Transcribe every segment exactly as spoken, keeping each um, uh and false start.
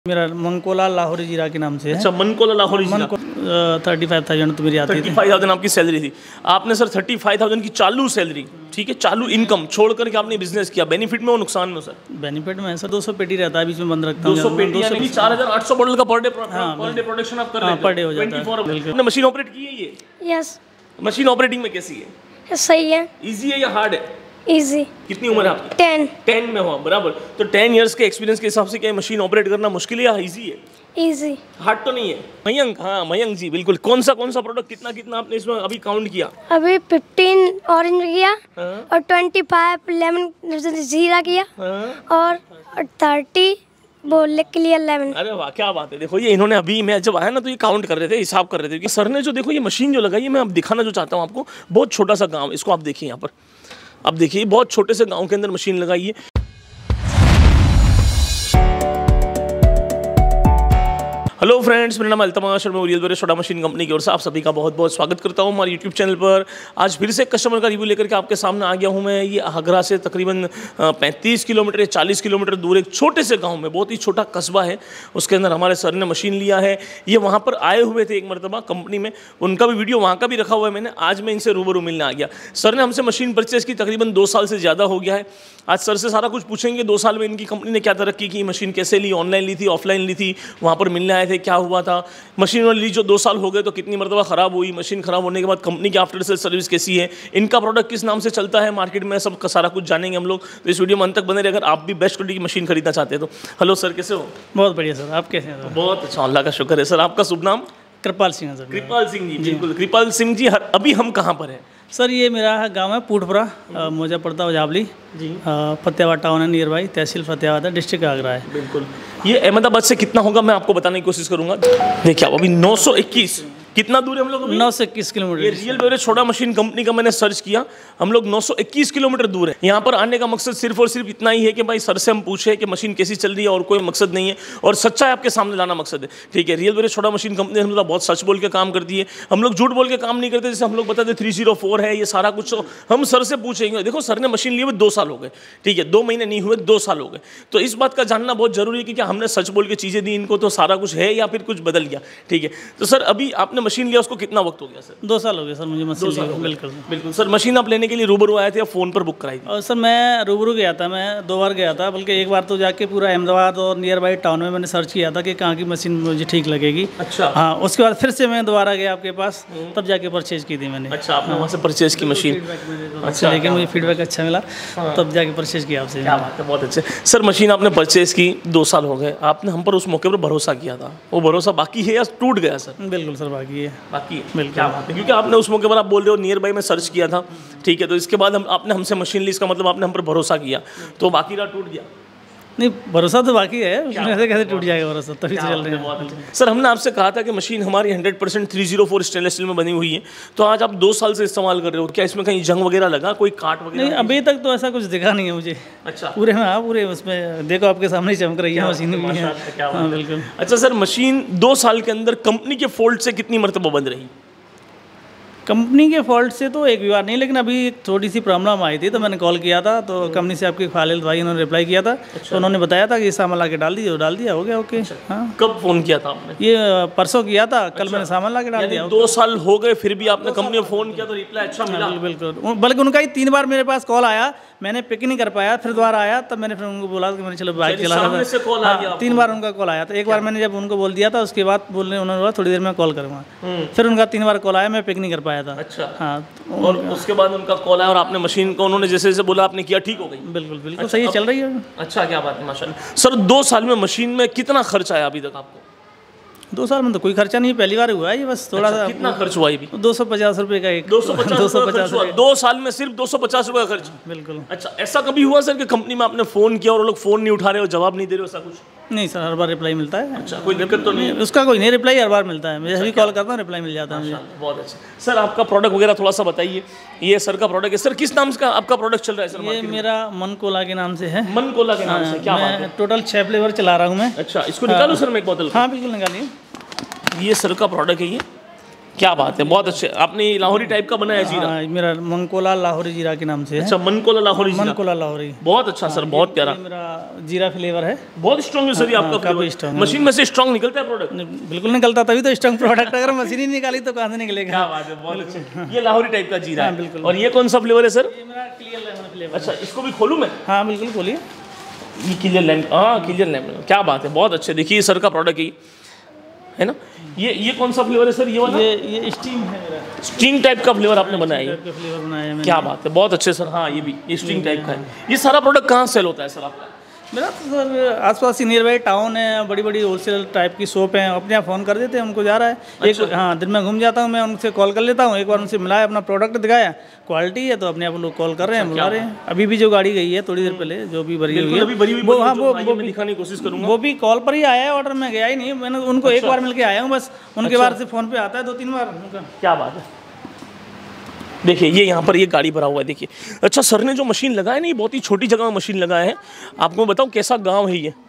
मेरा मनकोला लाहौरी जीरा के नाम से है। अच्छा, मनकोला लाहौरी जीरा। थर्टी फाइव थाउजेंड तो मेरी आती थी। थर्टी फाइव थाउजेंड आपकी सैलरी थी। आपने सर थर्टी फाइव थाउजेंड की चालू सैलरी, ठीक है, चालू इनकम छोड़ करके आपने बिजनेस किया, बेनिफिट में और नुकसान में सर? बेनिफिट में सर दो सौ पेटी रहता है, बीच में बंद रखता हूं। दो सौ पेटी यानी चार हज़ार आठ सौ बॉटल का per day per day production आप कर रहे हैं? पर डे हो जाता है। आपने मशीन ऑपरेट की है ये? यस। मशीन ऑपरेटिंग में कैसी है? सही है। इजी है या हार्ड है? इजी। कितनी उम्र है आपकी? टेन। टेन में हो, बराबर। तो टेन इयर्स के एक्सपीरियंस के हिसाब से क्या मशीन ऑपरेट करना मुश्किल है या इजी है? इजी। हार्ड तो नहीं है? मयंक, हाँ मयंक जी बिल्कुल। कौन सा कौन सा प्रोडक्ट कितना कितना आपने इसमें अभी काउंट किया? अभी फिफ्टीन ऑरेंज किया हाँ? और ट्वेंटी फाइव लेमन जीरा किया हाँ? और थर्टी वो क्लियर लेमन। अरे वाह, क्या बात है। देखो ये इन्होंने अभी, मैं जब आया ना तो ये काउंट कर रहे थे, हिसाब कर रहे थे कि सर ने जो, देखो ये मशीन जो लगाई है, मैं अब दिखाना जो चाहता हूँ आपको, बहुत छोटा सा गाँव, इसको आप देखिए यहाँ पर, आप देखिए बहुत छोटे से गाँव के अंदर मशीन लगाई है। हेलो फ्रेंड्स, मेरा नाम अल्तमाश और मैं रियल बेरे छोटा मशीन कंपनी की ओर से आप सभी का बहुत बहुत स्वागत करता हूं हमारे यूट्यूब चैनल पर। आज फिर से कस्टमर का रिव्यू लेकर के आपके सामने आ गया हूं मैं। ये आगरा से तकरीबन पैंतीस किलोमीटर या चालीस किलोमीटर दूर एक छोटे से गांव में, बहुत ही छोटा कस्बा है, उसके अंदर हमारे सर ने मशीन लिया है। ये वहाँ पर आए हुए थे एक मरतबा कंपनी में, उनका भी वीडियो वहाँ का भी रखा हुआ है मैंने। आज मैं इनसे रूबरू मिलने आ गया। सर ने हमसे मशीन परचेज़ की, तकरीबन दो साल से ज़्यादा हो गया है। आज सर से सारा कुछ पूछेंगे, दो साल में इनकी कंपनी ने क्या तरक्की की, मशीन कैसे ली, ऑनलाइन ली थी, ऑफलाइन ली थी, वहाँ पर मिलने आए थे, क्या हुआ था, मशीन वाली ली जो दो साल हो गए तो कितनी मरतबा ख़राब हुई, मशीन ख़राब होने के बाद कंपनी की आफ्टर सेल सर्विस कैसी है, इनका प्रोडक्ट किस नाम से चलता है मार्केट में, सब सारा कुछ जानेंगे हम लोग। तो इस वीडियो में अंत तक बने रहे अगर आप भी बेस्ट क्वालिटी की मशीन खरीदना चाहते हैं तो। हेलो सर, कैसे हो? बहुत बढ़िया सर, आप कैसे हैं? बहुत अच्छा, अल्लाह का शुक्र है। सर आपका शुभ नाम? कृपाल सिंह सर। कृपाल सिंह जी, बिल्कुल। कृपाल सिंह जी, अभी हम कहाँ पर हैं? सर ये मेरा गांव है पूटपुरा, मौजा पड़ता है जावली जी, फतेहाबाद टाउन है नियर बाई, तहसील फतेहाबाद है, डिस्ट्रिक्ट आगरा है। बिल्कुल। ये अहमदाबाद से कितना होगा मैं आपको बताने की कोशिश करूंगा। देखिए आप अभी नौ सौ इक्कीस, कितना दूर है हम लोग? नौ सौ इक्कीस किलोमीटर। ये रियल बेरे छोटा मशीन कंपनी का मैंने सर्च किया, हम लोग नौ सौ इक्कीस किलोमीटर दूर है। यहाँ पर आने का मकसद सिर्फ और सिर्फ इतना ही है कि भाई सर से हम पूछे कि मशीन कैसी चल रही है, और कोई मकसद नहीं है, और सच्चाई आपके सामने लाना मकसद है। ठीक है, रियल बेरे छोटा मशीन कंपनी हम लोग बहुत सच बोल के काम करती है, हम लोग झूठ बोल के काम नहीं करते। जैसे हम लोग बताते थ्री जीरो फोर है, ये सारा कुछ हम सर से पूछेंगे। देखो सर ने मशीन लिए हुए दो साल हो गए, ठीक है, दो महीने नहीं हुए, दो साल हो गए। तो इस बात का जानना बहुत जरूरी है कि क्या हमने सच बोल के चीज़ें दी इनको तो सारा कुछ है या फिर कुछ बदल गया। ठीक है, तो सर अभी आपने मशीन लिया, उसको कितना वक्त हो गया सर? दो साल हो गए सर मुझे मशीन लिया। बिल्कुल बिल्कुल। सर मशीन आप लेने के लिए रूबरू आए थे या फ़ोन पर बुक कराई थी? और सर मैं रूबरू गया था, मैं दो बार गया था, बल्कि एक बार तो जाके पूरा अहमदाबाद और नियर बाई टाउन में मैंने सर्च किया था कि कहाँ की मशीन मुझे ठीक लगेगी। अच्छा। हाँ, उसके बाद फिर से मैं दोबारा गया आपके पास, तब जाके परचेज की थी मैंने। अच्छा, आपने वहाँ से परचेज की मशीन? अच्छा, लेकिन मुझे फीडबैक अच्छा मिला, तब जाके परचेज किया आपसे। क्या बात है, बहुत अच्छे। सर मशीन आपने परचेज की, दो साल हो गए, आपने हम पर उस मौके पर भरोसा किया था, वो भरोसा बाकी है या टूट गया सर? बिल्कुल सर, बाकी है। बाकी है, बिल्कुल। क्या बात है, क्योंकि आपने उस मौके पर, आप बोल रहे हो नियर बाई में सर्च किया था, ठीक है, तो इसके बाद हम आपने हमसे मशीन ली, इसका मतलब आपने हम पर भरोसा किया, तो बाकी रहा टूट गया? नहीं, भरोसा तो बाकी है, उसमें ऐसे कैसे टूट जाएगा भरोसा, तभी तो चल रहे हैं। सर हमने आपसे कहा था कि मशीन हमारी hundred percent three zero four stainless steel में बनी हुई है, तो आज आप दो साल से इस्तेमाल कर रहे हो, क्या इसमें कहीं जंग वगैरह लगा, कोई काट वगैरह? नहीं, अभी तक तो ऐसा कुछ दिखा नहीं है मुझे। अच्छा। पूरे में, हाँ पूरे उसमें देखो आपके सामने चमक रही है मशीन भी है। हाँ बिल्कुल। अच्छा सर, मशीन दो साल के अंदर कंपनी के फॉल्ट से कितनी मरतबा बंद रही? कंपनी के फॉल्ट से तो एक भी बार नहीं, लेकिन अभी एक थोड़ी सी प्रॉब्लम आई थी तो मैंने कॉल किया था, तो कंपनी से आपके खालिद भाई उन्होंने रिप्लाई किया था। अच्छा। तो उन्होंने बताया था कि सामान ला के डाल दीजिए, डाल दिया, हो गया ओके। अच्छा। हाँ। कब फ़ोन किया था आपने? ये परसों किया था, कल मैंने सामान ला के डाल दिया। दो साल हो गए फिर भी आपने कंपनी में फ़ोन किया तो रिप्लाई अच्छा मिला? बिल्कुल, बल्कि उनका ही तीन बार मेरे पास कॉल आया, मैंने पिक नहीं कर पाया, फिर दोबारा आया, तब मैंने फिर उनको बोला कि मैंने चलो बाइक चला रहा था। तीन बार उनका कॉल आया था, एक बार मैंने जब उनको बोल दिया था, उसके बाद बोलने उन्होंने बोला थोड़ी देर में कॉल करूँगा, फिर उनका तीन बार कॉल आया, मैं पिक नहीं कर पाया था। अच्छा। हाँ, और उसके बाद उनका कॉल आया और आपने मशीन को, उन्होंने जैसे जैसे बोला आपने किया, ठीक हो गई? बिल्कुल बिल्कुल। अच्छा, सही चल रही है। अच्छा, क्या बात है, माशाल्लाह। सर दो साल में मशीन में कितना खर्च आया अभी तक आपको? दो साल में तो कोई खर्चा नहीं, पहली बार हुआ है ये, बस थोड़ा सा। कितना खर्च हुआ अभी? दो सौ पचास रुपये का एक। दो सौ पचास दो सौ पचास दो साल में सिर्फ दो सौ पचास रुपये का खर्च? बिल्कुल। अच्छा, ऐसा कभी हुआ सर कि कंपनी में आपने फ़ोन किया और वो लोग फ़ोन नहीं उठा रहे हो, जवाब नहीं दे रहे हो, ऐसा कुछ? नहीं सर, हर बार रिप्लाई मिलता है। अच्छा, कोई दिक्कत तो नहीं? उसका कोई नहीं, रिप्लाई हर बार मिलता है, मैं जब भी कॉल करता हूँ रिप्लाई मिल जाता है मुझे। बहुत अच्छा। सर आपका प्रोडक्ट वगैरह थोड़ा सा बताइए। ये सर का प्रोडक्ट है। सर किस नाम का आपका प्रोडक्ट चल रहा है सर? ये मेरा मनकोला के नाम से है। मनकोला के नाम से, क्या बात है। टोटल छः फ्लेवर चला रहा हूँ मैं। अच्छा, इसको निकालो सर मैं एक बोतल। हाँ बिल्कुल, निकालिए। ये सर का प्रोडक्ट है, ये क्या बात है, बहुत अच्छे। आपने लाहौरी टाइप का बनाया जीरा? हाँ, मेरा मनकोला लाहौरी जीरा के नाम से है। अच्छा, मनकोला लाहौरी जीरा। मनकोला लाहौरी, बहुत अच्छा सर, बहुत प्यारा। मेरा जीरा फ्लेवर है, बहुत स्ट्रॉन्ग है सर ये आपका फ्लेवर। मशीन में से स्ट्रॉन्ग निकलता है प्रोडक्ट? बिल्कुल निकलता, तभी तो स्ट्रॉन्ग प्रोडक्ट। अगर मशीन ही निकाली तो कहाँ से निकलेगा। क्या बात है, बहुत अच्छे। ये लाहौरी टाइप का जीरा है। बिल्कुल। और ये कौन सा फ्लेवर है सर? ये मेरा क्लियर लेमन फ्लेवर। अच्छा, इसको भी खोलूँ मैं? हाँ बिल्कुल खोलिए। ये क्लियर लेमन, हाँ क्लियर लेमन, क्या बात है, बहुत अच्छे। देखिए सर का प्रोडक्ट ही है ना। ये ये कौन सा फ्लेवर है सर? ये वाला? ये ये स्टीम है मेरा। स्टिंग टाइप का फ्लेवर आपने बनाया है? का फ्लेवर बनाया है मैंने। क्या बात है, बहुत अच्छे सर। हाँ ये भी, ये स्टिंग टाइप का है। ये सारा प्रोडक्ट कहाँ सेल होता है सर आपका? मेरा तो सर आसपास ही नियर बाई टाउन है, बड़ी बड़ी होलसेल टाइप की शॉप है, अपने यहाँ फ़ोन कर देते हैं, उनको जा रहा है। अच्छा। एक हाँ दिन में घूम जाता हूँ मैं, उनसे कॉल कर लेता हूँ। एक बार उनसे मिलाया, अपना प्रोडक्ट दिखाया, क्वालिटी है तो अपने आप लोग कॉल कर रहे हैं, बुला रहे हैं। अभी भी जो गाड़ी गई है थोड़ी देर पहले, जो भी भरी हुई है, अभी भरी हुई वो हाँ वो वो मैं दिखाने की कोशिश करूँगा। वो भी कॉल पर ही आया है, ऑर्डर में गया ही नहीं। मैंने उनको एक बार मिल के आया हूँ बस, उनके बाद से फ़ोन पे आता है दो तीन बार उनका। क्या बात है, देखिए ये यहाँ पर ये गाड़ी भरा हुआ है, देखिए। अच्छा, सर ने जो मशीन लगाया ना, ये बहुत ही छोटी जगह में मशीन लगाया है। आपको बताऊँ कैसा गांव है ये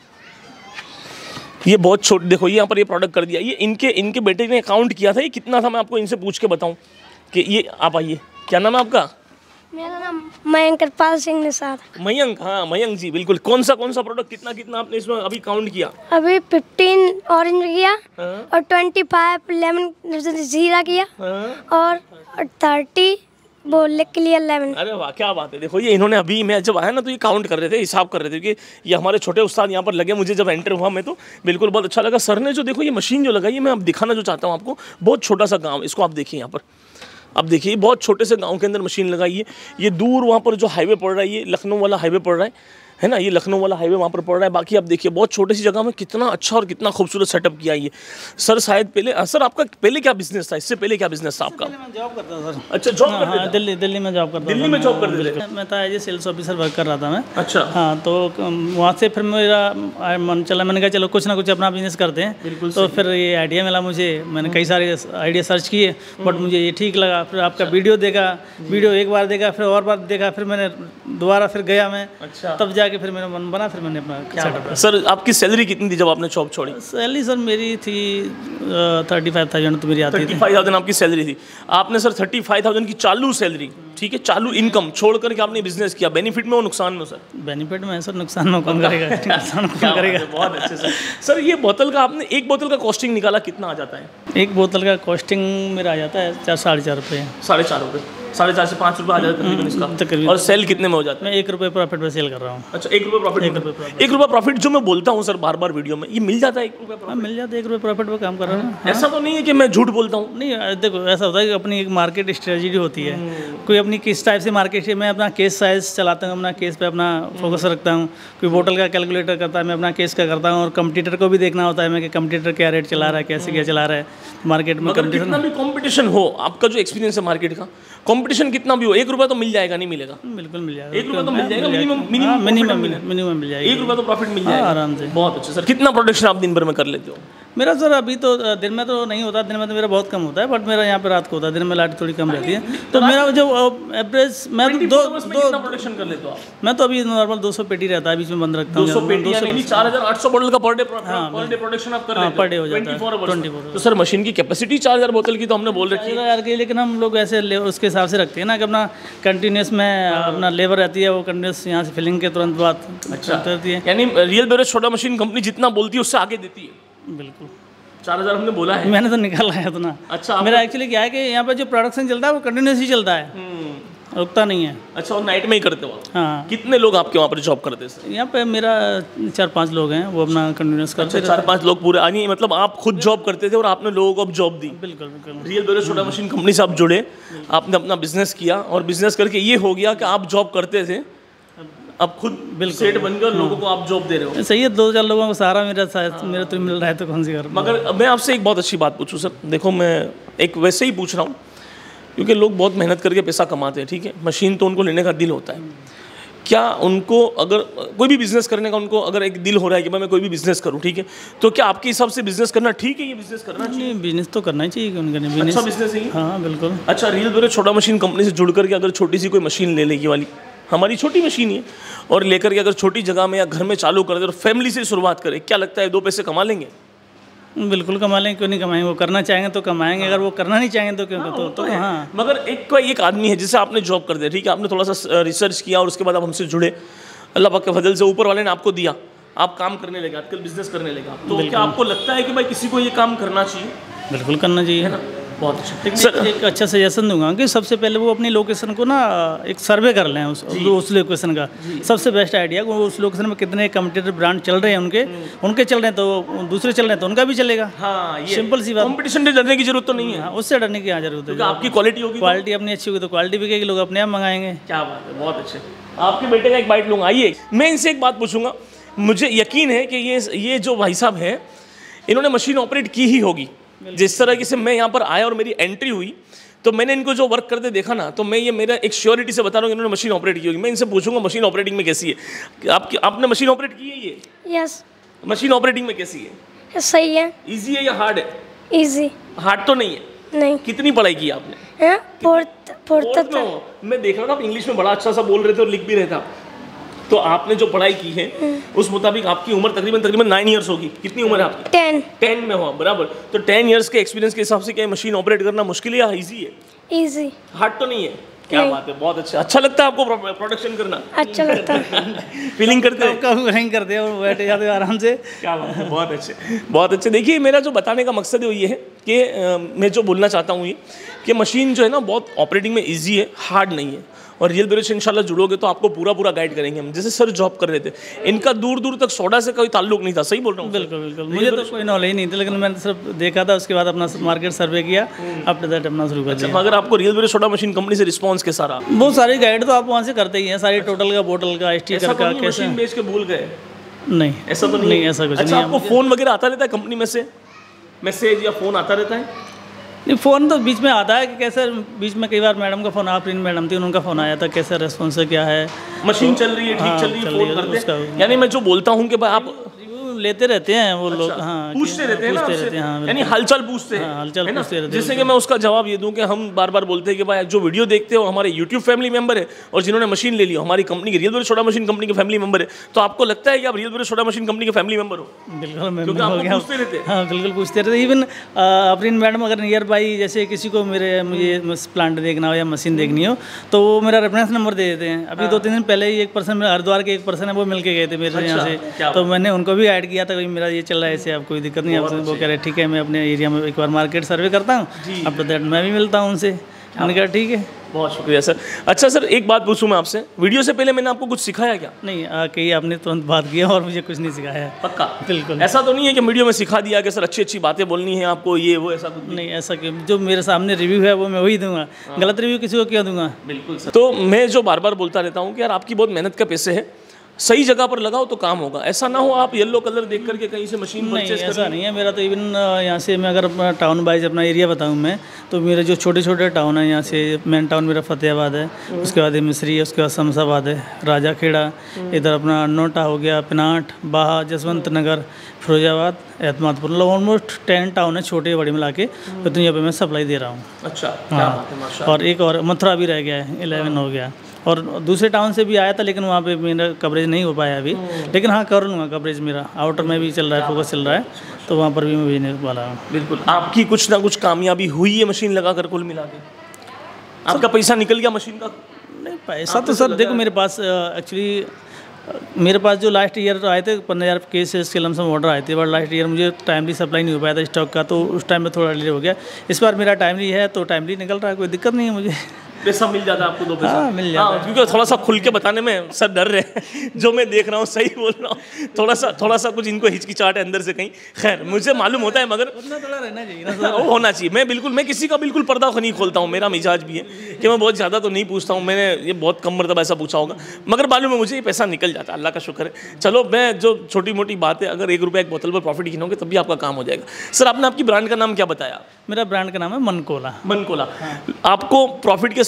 ये बहुत छोट, देखो ये यहाँ पर ये प्रोडक्ट कर दिया। ये इनके इनके बेटे ने अकाउंट किया था, ये कितना था मैं आपको इनसे पूछ के बताऊँ कि ये आप आइए। क्या नाम है आपका? मेरा नाम मयंक कृपाल सिंह निसार। मयंक, हाँ मयंक जी, बिल्कुल। कौन सा कौन सा प्रोडक्ट कितना कितना आपने इसमें अभी काउंट किया? अभी फिफ्टीन ऑरेंज किया हाँ? और ट्वेंटी फाइव लेमन जीरा किया हाँ? और थर्टी वो क्लियर लेमन। अरे वाह, क्या बात है। देखो ये इन्होंने अभी, मैं जब आया ना तो ये काउंट कर रहे थे, हिसाब कर रहे थे कि ये हमारे छोटे उस्ताद यहाँ पर लगे। मुझे जब एंटर हुआ मैं तो बिल्कुल बहुत अच्छा लगा। सर ने जो देखो ये मशीन जो लगाई है, मैं अब दिखाना जो चाहता हूँ आपको, बहुत छोटा सा गाँव, इसको आप देखिए यहाँ पर। अब देखिए बहुत छोटे से गांव के अंदर मशीन लगाई है। ये दूर वहाँ पर जो हाईवे पड़ रहा है, ये लखनऊ वाला हाईवे पड़ रहा है है ना, ये लखनऊ वाला हाईवे वहाँ पर पड़ रहा है। बाकी आप देखिए बहुत छोटी सी जगह में कितना अच्छा और कितना खूबसूरत सेटअप किया ये। सर शायद पहले, सर आपका पहले क्या बिजनेस था? इससे पहले क्या बिजनेस था आपका? मैं जॉब करता था सर। अच्छा, जॉब करते थे? दिल्ली दिल्ली में जॉब करता था। दिल्ली में जॉब करते थे? मैं था as a sales officer work कर रहा था मैं। अच्छा। हाँ, तो वहाँ से फिर मेरा मन चला, मैंने कहा चलो कुछ ना कुछ अपना बिजनेस करते हैं। बिल्कुल। तो फिर ये आइडिया मिला मुझे, मैंने कई सारे आइडिया सर्च किए, बट मुझे ये ठीक लगा। फिर आपका वीडियो देखा, वीडियो एक बार देखा, फिर और बार देखा, फिर मैंने दोबारा फिर गया मैं। अच्छा। तब जाके फिर मेरा मन बना, फिर मैंने अपना सेटअप। सर आपकी सैलरी कितनी थी जब आपने जॉब छोड़ी? सैलरी सर मेरी थी थर्टी फाइव थाउजेंड तो मेरी आती थी। थर्टी फाइव थाउजेंड आपकी सैलरी थी। आपने सर थर्टी फाइव थाउजेंड की चालू सैलरी, ठीक है, चालू इनकम छोड़ करके आपने बिजनेस किया। बेनिफिट में हो नुकसान में? सर बेनिफिट में है सर, नुकसान में कौन करेगा? नुकसान कौन करेगा? बहुत अच्छे सर। सर ये बोतल का आपने एक बोतल का कॉस्टिंग निकाला, कितना आ जाता है? एक बोतल का कॉस्टिंग मेरा आ जाता है चार साढ़े चार रुपये। साढ़े चार रुपये, साढ़े चार से पाँच रुपये आ जाता है तकरीबन इसका। तकरीबन। और सेल कितने में हो जाता है? मैं एक रुपये प्रॉफिट पे सेल कर रहा हूँ। अच्छा, एक रुपये प्रॉफिट। एक रुपये प्रॉफिट। एक रुपये प्रॉफिट जो मैं बोलता हूँ सर बार बार वीडियो में, ये मिल जाता है एक रुपये हाँ मिल जाता है, एक रुपये प्रॉफिट पे काम कर रहा हूँ। ऐसा तो नहीं है कि मैं झूठ बोलता हूँ? नहीं देखो, ऐसा होता है कि अपनी एक मार्केट स्ट्रेटजी होती है, कोई अपनी किस टाइप से मार्केट से, मैं अपना केस साइज चलाता हूँ, अपना केस पे अपना फोकस रखता हूँ। कोई बोतल का कैलकुलेटर करता है, मैं अपना केस का करता हूँ। और कंपटीटर को भी देखना होता है मैं कि कंपटीटर क्या रेट चला रहा है, कैसे क्या चला रहा है मार्केट में। कितना भी कंपटीशन हो, आपका जो एक्सपीरियंस है मार्केट का, कंपटीशन कितना भी हो, एक रुपया तो मिल जाएगा, नहीं मिलेगा? बिल्कुल मिल जाएगा, एक रुपया तो मिल जाएगा, मिनिमम मिनिमम मिनिमम मिल जाएगा, एक रुपया तो प्रॉफिट मिल जाएगा आराम से। बहुत अच्छा सर। कितना प्रोडक्शन आप दिन भर में कर लेते हो? मेरा सर अभी तो दिन में तो नहीं होता, दिन में तो मेरा बहुत कम होता है, बट मेरा यहाँ पे रात को होता है, दिन में लाइट थोड़ी कम रहती है। तो मेरा जो एवरेज, मैं तो दो दो प्रोडक्शन कर लेते हो आप? मैं तो अभी नॉर्मल दो सौ पेटी रहता है, बीच में बंद रखता हूँ। दो सौ पेटी यानी चार हज़ार आठ सौ बोतल का per day per day production आप कर लेते हो? पर डे हो जाता है ट्वेंटी फोर। तो सर मशीन की कैपेसिटी चार हज़ार बोतल की तो हमने बोल रखी है यार की, लेकिन हम लोग ऐसे उसके हिसाब से रखते हैं ना कि अपना कंटिन्यूस में अपना लेबर रहती है, वो कंटिन्यूस यहाँ से फिलिंग के तुरंत बाद रहती है। यानी Real Beverage soda machine company जितना बोलती है उससे आगे देती है। बिल्कुल। चार हज़ार हमने बोला है, मैंने तो निकाला है उतना। अच्छा, मेरा एक्चुअली क्या है कि यहाँ पे जो प्रोडक्शन चलता है वो कंटिन्यूस ही चलता है, रुकता नहीं है। अच्छा, और नाइट में ही करते हो? हाँ। कितने लोग आपके वहाँ पर जॉब करते हैं? यहाँ पे मेरा चार पाँच लोग हैं, वो अपना कंटिन्यूस करते हैं। चार पाँच लोग पूरे आनी, मतलब आप खुद जॉब करते थे और आपने लोगों को अब जॉब दी? बिल्कुल बिल्कुल। Real Beverage soda machine company से आप जुड़े, आपने अपना बिजनेस किया और बिजनेस करके ये हो गया कि आप जॉब करते थे, अब खुद सेट बन गए और लोगों को आप जॉब दे रहे हो। सही है, दो चार लोगों को सहारा मेरा मेरा तो मिल रहा है, तो कौन सी कर। मगर मैं आपसे एक बहुत अच्छी बात पूछूं सर, देखो मैं एक वैसे ही पूछ रहा हूँ क्योंकि लोग बहुत मेहनत करके पैसा कमाते हैं, ठीक है, मशीन तो उनको लेने का दिल होता है। क्या उनको अगर कोई भी बिजनेस करने का उनको अगर एक दिल हो रहा है कि मैं कोई भी बिजनेस करूं, ठीक है, तो क्या आपके हिसाब से बिजनेस करना ठीक है? ये बिजनेस करना चाहिए? बिजनेस तो करना ही चाहिए उनका, अच्छा बिजनेस ही। हाँ बिल्कुल। अच्छा, Real Beverage soda machine company से जुड़ करके अगर छोटी सी कोई मशीन ले लेगी वाली, हमारी छोटी मशीन है, और लेकर के अगर छोटी जगह में या घर में चालू कर दे और फैमिली से शुरुआत करें, क्या लगता है दो पैसे कमा लेंगे? बिल्कुल कमा लें, क्यों नहीं कमाएंगे। वो करना चाहेंगे तो कमाएंगे, अगर वो करना नहीं चाहेंगे तो क्यों हाँ, तो, तो, तो हाँ। मगर एक कोई एक आदमी है जिसे आपने जॉब कर दिया, ठीक है, आपने थोड़ा सा रिसर्च किया और उसके बाद आप हमसे जुड़े, अल्लाह पाक के फजल से ऊपर वाले ने आपको दिया, आप काम करने लगे, आजकल बिजनेस करने लगे, तो क्या आपको लगता है कि भाई किसी को ये काम करना चाहिए? बिल्कुल करना चाहिए, है ना। बहुत अच्छा सर, एक अच्छा सजेशन दूंगा कि सबसे पहले वो अपनी लोकेशन को ना एक सर्वे कर लें, उस उस लोकेशन का सबसे बेस्ट आइडिया। वो उस लोकेशन में कितने कम्पिटिटर ब्रांड चल रहे हैं, उनके उनके चल रहे हैं तो दूसरे चल रहे हैं तो उनका भी चलेगा। हाँ, ये सिंपल सी बात। कंपटीशन से डरने की जरूरत तो नहीं है। हाँ, उससे डरने की क्या जरूरत है, आपकी क्वालिटी होगी, क्वालिटी अपनी अच्छी होगी तो क्वालिटी बिकेगी, लोग अपने आप मंगाएंगे। क्या बात है, बहुत अच्छे। आपके बेटे का एक बाइट लूँगा। आइए, मैं इनसे एक बात पूछूंगा। मुझे यकीन है कि ये ये जो भाई साहब हैं, इन्होंने मशीन ऑपरेट की ही होगी। जिस तरह से मैं यहाँ पर आया और मेरी एंट्री हुई तो मैंने इनको जो वर्क करते देखा ना, तो मैं ये मेरा एक श्योरिटी से बता रहा हूँ इन्होंने मशीन ऑपरेट की होगी। मैं इनसे पूछूंगा मशीन ऑपरेटिंग में कैसी है। आपकी आपने मशीन ऑपरेट की है ये? यस। मशीन ऑपरेटिंग में कैसी है? सही है। इजी है या हार्ड है? इजी। हार्ड तो नहीं है? नहीं। कितनी पढ़ाई की आपने? हाँ, फोर्थ फोर्थ तक। मैं देख रहा था आप इंग्लिश में बड़ा अच्छा सा बोल रहे थे और लिख भी रहे थे आप। तो आपने जो पढ़ाई की है उस मुताबिक आपकी उम्र तकरीबन तकरीबन नाइन इयर्स होगी। कितनी उम्र है आपकी? टेन। टेन में हो आप, बराबर। तो टेन इयर्स के एक्सपीरियंस के हिसाब से क्या मशीन ऑपरेट करना मुश्किल है या इजी है? इजी। हार्ड तो नहीं है? क्या बात है, बहुत अच्छा। अच्छा लगता है आपको प्रोडक्शन करना? अच्छा लगता है। फीलिंग करते हैं? कब नहीं करते और बैठे जाते आराम से। क्या बात है, बहुत अच्छे, बहुत अच्छे। देखिए, मेरा जो बताने का मकसद है वो ये है कि आ, मैं जो बोलना चाहता हूँ ये कि मशीन जो है ना बहुत ऑपरेटिंग में ईजी है, हार्ड नहीं है। और रियल ब्यूरो से इंशाल्लाह जुड़ोगे तो आपको पूरा पूरा गाइड करेंगे हम। जैसे सर जॉब कर रहे थे, इनका दूर दूर तक सोडा से कोई ताल्लुक नहीं था, सही बोल रहा हूँ? बिल्कुल बिल्कुल। मुझे तो कोई नॉलेज ही नहीं थी, लेकिन मैंने सिर्फ देखा था, उसके बाद अपना मार्केट सर्वे किया, आफ्टर दैट अपना शुरू कर दिया। मगर आपको Real Bureau soda machine company से रिस्पॉन्स कैसा रहा? बहुत सारी गाइड तो आप वहाँ से करते ही हैं, सारी टोटल का, बोतल का, स्टिकर का, कैसे मशीन बेच के भूल गए? नहीं, ऐसा तो नहीं, नहीं ऐसा कुछ अच्छा, नहीं। आपको फोन वगैरह आता रहता है कंपनी में से, मैसेज या फोन आता रहता है? नहीं, फ़ोन तो बीच में आता है कि कैसे, बीच में कई बार मैडम का फ़ोन, आप मैडम थी, उनका फ़ोन आया था, कैसे रेस्पॉन्स है, क्या है, मशीन चल रही है, ठीक चल रही है, फोन करते हैं। यानी मैं जो बोलता हूँ कि भाई आप लेते रहते हैं वो लोग। अच्छा, हाँ, पूछते रहते हैं ना पूछते आपसे, रहते हैं, हाँ, यानी हलचल पूछते हैं, हाँ, हलचल है ना? पूछते रहते हैं। जैसे कि मैं उसका जवाब ये दूं कि हम बार बार बोलते हैं कि भाई जो वीडियो देखते हो हमारे यूट्यूब फैमिली मेंबर है और जिन्होंने मशीन ले ली हमारी कंपनी की, Real Bureau soda machine company के फैमिली मेंबर है, तो आपको लगता है कि आप Real Bureau soda machine company के फैमिली मेंबर हो? बिल्कुल, मैं क्योंकि हो आपको गया। पूछते रहते हैं। हाँ, बिल्कुल पूछते रहते। इवन अपनी मैडम अगर नियर बाई जैसे किसी को मेरे मुझे प्लांट देखना हो या मशीन देखनी हो तो वो मेरा रेफरेंस नंबर दे देते हैं। अभी दो तीन दिन पहले ही एक पर्सन, मेरे हरिद्वार के एक पर्सन है, वो मिल के गए थे मेरे यहाँ से, तो मैंने उनको भी ऐड किया था, मेरा ये चल रहा है, ऐसे आप कोई दिक्कत नहीं आपसे। वो कह रहे ठीक है, मैं अपने एरिया में एक बार मार्केट सर्वे करता हूँ, आफ्टर दैट मैं भी मिलता हूँ उनसे। मैंने कहा ठीक है। बहुत शुक्रिया सर। अच्छा सर, एक बात पूछूं मैं आपसे, वीडियो से पहले मैंने आपको कुछ सिखाया क्या? नहीं, आके ही आपने तुरंत बात किया और मुझे कुछ नहीं सिखाया है। पक्का? बिल्कुल। ऐसा तो नहीं है कि वीडियो में सिखा दिया कि सर अच्छी अच्छी बातें बोलनी है आपको, ये वो, ऐसा कुछ नहीं, ऐसा कि जो मेरे सामने रिव्यू है वो मैं वही दूंगा, गलत रिव्यू किसी को क्यों दूंगा? बिल्कुल सर। तो मैं जो बार बार बोलता रहता हूँ कि यार आपकी बहुत मेहनत का पैसे है, सही जगह पर लगाओ तो काम होगा। ऐसा ना हो आप येलो कलर देख करके कहीं से मशीन नहीं, परचेस ऐसा नहीं है मेरा तो। इवन यहाँ से मैं अगर अपना टाउन वाइज अपना एरिया बताऊँ मैं, तो मेरे जो छोटे छोटे टाउन है, यहाँ से मेन टाउन मेरा फतेहाबाद है, उसके बाद मिस्री है, उसके बाद शमशाबाद है, राजा खेड़ा, इधर अपना अनोटा हो गया, पिनाट, बाहा, जसवंत नगर, फिरोजाबाद, एतमादपुर, मतलब ऑलमोस्ट टेन टाउन है छोटे बड़े मिला के, तो यहाँ पे मैं सप्लाई दे रहा हूँ। अच्छा, क्या बात है, माशाल्लाह। और एक और मथुरा भी रह गया है, इलेवन हो गया। और दूसरे टाउन से भी आया था, लेकिन वहाँ पे मेरा कवरेज नहीं हो पाया अभी, लेकिन हाँ कर लूँगा कवरेज। मेरा आउटर में भी चल रहा है, फोकस चल रहा है, तो वहाँ पर भी मैं भेजने वाला हूँ। बिल्कुल। आपकी कुछ ना कुछ कामयाबी हुई है मशीन लगा कर कुल मिला के? आपका पैसा निकल गया मशीन का? नहीं, पैसा तो सर देखो मेरे पास एक्चुअली मेरे पास जो लास्ट ईयर आए थे पंद्रह हज़ार केसेस के लमसम ऑर्डर आए थे, बट लास्ट ईयर मुझे टाइमली सप्लाई नहीं हो पाया था स्टॉक का, तो उस टाइम में थोड़ा डिले हो गया। इस बार मेरा टाइमली है तो टाइमली निकल रहा है, कोई दिक्कत नहीं है मुझे। पैसा मिल जाता है आपको? दो पैसा? हाँ, मिल जाता है। क्योंकि थोड़ा सा खुल के बताने में सर डर रहे हैं, जो मैं देख रहा हूँ सही बोल रहा हूँ, थोड़ा सा थोड़ा सा कुछ इनको हिचकिचाहट है अंदर से कहीं। खैर मुझे मालूम होता है, मगर उतना थोड़ा रहना चाहिए ना वो होना चाहिए। मैं बिल्कुल मैं किसी का बिल्कुल पर्दा नहीं खोलता हूँ, मेरा मिजाज भी है कि मैं बहुत ज़्यादा तो नहीं पूछता हूँ। मैंने ये बहुत कम मरतबा ऐसा पूछा होगा, मगर मालूम है मुझे ये पैसा निकल जाता है, अल्लाह का शुक्र है। चलो, मैं जो छोटी मोटी बात है, अगर एक रुपये एक बोतल पर प्रॉफिट गिनोगे तब भी आपका काम हो जाएगा। सर, आपने आपकी ब्रांड का नाम क्या बताया? मेरा ब्रांड का नाम है मनकोला। मनकोला। आपको प्रॉफिट के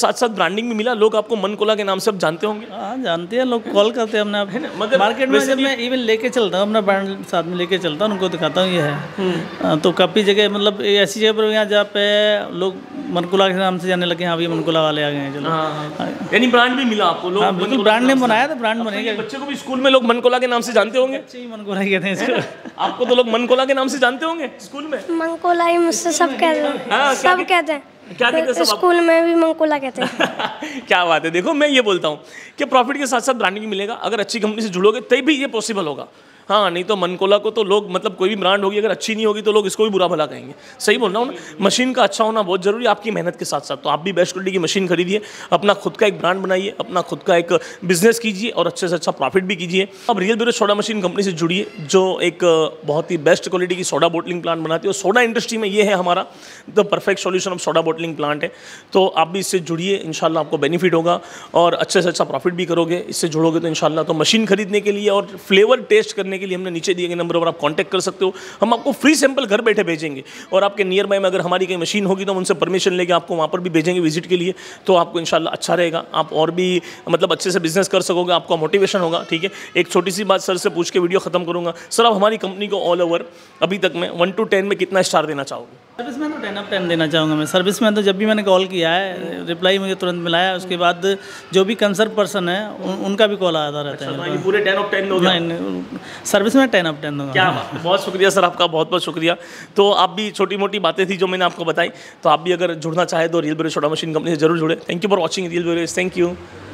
साथ साथ ब्रांडिंग भी मिला, लोग आपको मन कोला के नाम से अब जानते होंगे। हाँ जानते हैं लोग, कॉल करते हैं अपने आप। मगर मार्केट में जब मैं इवन लेके चलता हूँ अपना ब्रांड साथ में लेके चलता हूँ, उनको दिखाता हूँ ये है। हाँ, तो काफ़ी जगह मतलब ऐसी जगह पर यहाँ जहाँ पे लोग मनकोला के नाम से जाने लगे, हाँ भैया मनकोला वाले आ गए हैं चलो। यानी ब्रांड भी मिला आपको, लोग बिल्कुल ब्रांड नेम बनाया था, ब्रांड बनेगा। बच्चे को भी स्कूल में लोग मनकोला के नाम से जानते होंगे। बच्चे ही मनकोला ही कहते हैं इसको। आपको तो लोग मनकोला के नाम से जानते होंगे स्कूल में। मंकोला ही मुझसे सब कहते हैं, सब कहते हैं। क्या कहते हैं सब? स्कूल में भी मंकोला कहते हैं। क्या बात है। देखो मैं ये बोलता हूँ कि प्रॉफिट के साथ साथ ब्रांडिंग मिलेगा, अगर अच्छी कंपनी से जुड़ोगे तभी ये पॉसिबल होगा। हाँ, नहीं तो मनकोला को तो लोग मतलब कोई भी ब्रांड होगी अगर अच्छी नहीं होगी तो लोग इसको भी बुरा भला कहेंगे। सही बोल रहा हूँ ना। मशीन का अच्छा होना बहुत जरूरी है आपकी मेहनत के साथ साथ। तो आप भी बेस्ट क्वालिटी की मशीन खरीदिए, अपना खुद का एक ब्रांड बनाइए, अपना खुद का एक बिजनेस कीजिए और अच्छे से अच्छा प्रॉफिट भी कीजिए। अब Real Bureau soda machine company से जुड़िए, जो एक बहुत ही बेस्ट क्वालिटी की सोडा बोटलिंग प्लांट बनाती है। और सोडा इंडस्ट्री में ये है हमारा the perfect solution of soda bottling plant है। तो आप भी इससे जुड़िए, इंशाल्लाह आपको बेनिफिट होगा और अच्छे से अच्छा प्रॉफिट भी करोगे। इससे जुड़ोगे तो इंशाल्लाह। तो मशीन खरीदने के लिए और फ्लेवर टेस्ट करने के लिए हमने नीचे दिए नंबर पर आप कांटेक्ट कर सकते हो। हम आपको फ्री सैंपल घर बैठे भेजेंगे और आपके नियर बाय में अगर हमारी कोई मशीन होगी तो हम उनसे परमिशन लेके आपको वहाँ पर भी भेजेंगे विजिट के लिए। तो आपको इंशाल्लाह अच्छा रहेगा, आप और भी मतलब अच्छे से बिजनेस कर सकोगे, आपका मोटिवेशन होगा। ठीक है, एक छोटी सी बात सर से पूछ के वीडियो खत्म करूंगा। सर, आप हमारी कंपनी को ऑल ओवर अभी तक में वन टू टेन में कितना स्टार देना चाहोगे? सर्विस में तो टेन ऑफ टेन देना चाहूँगा मैं। सर्विस में तो जब भी मैंने कॉल किया है रिप्लाई मुझे तुरंत मिला है। उसके बाद जो भी कंसर्न पर्सन है उन, उनका भी कॉल आता रहता है। अच्छा, पूरे टेन ऑफ टेन दोगे? सर्विस में टेन ऑफ टेन दूंगा। क्या बात, बहुत शुक्रिया सर, आपका बहुत बहुत शुक्रिया। तो आप भी छोटी मोटी बातें थी जो मैंने आपको बताई, तो आप भी अगर जुड़ना चाहे तो Real Bureau soda machine company से जरूर जुड़े। Thank you for watching Real Bureau. Thank you.